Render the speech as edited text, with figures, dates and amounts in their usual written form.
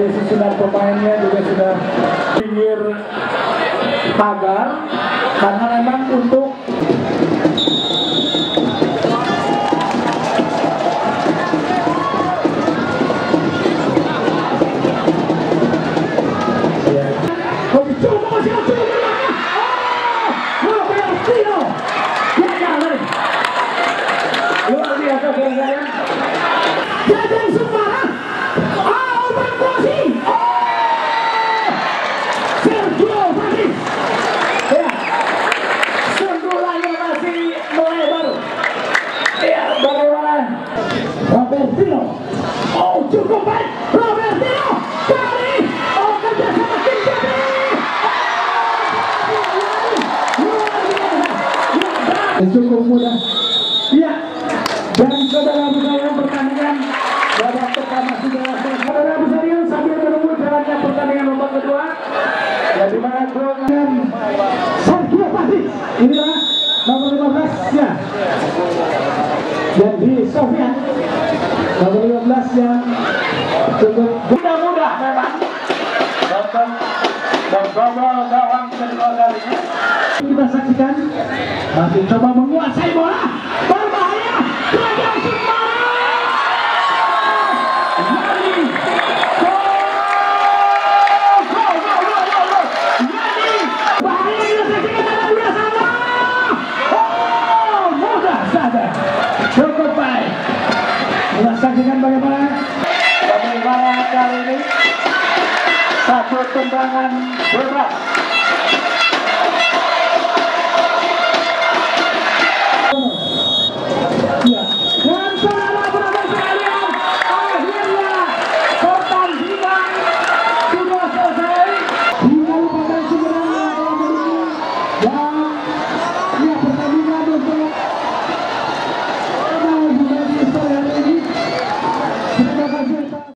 dari susunan pemainnya juga sudah pinggir pagar karena memang untuk luar biasa kira-kira Jajang Semarang berposisi Sergio Fadis ya, sundulannya masih mulai baru ya, bagaimana Robertino, cukup baik Robertino dari kerjasama tim Jabi luar biasa cukup mudah ya. Dan saudara sekalian, pertandingan babak pertama sudah selesai. Saudara sekalian, sambil menunggu jalannya pertandingan babak kedua, ya di mana dengan Sergio Fadis, inilah nomor 15 ya, dan di Sofian nomor 15 yang cukup mudah-mudah memang untuk menggobol gawang kedua kalinya. Kita saksikan masih coba menguasai bola, berbahaya Jajang Semarang. Bahaya kita saksikan dalam dua sama. Mudah saja, cukup baik. Kita saksikan bagaimana kali ini satu tendangan bebas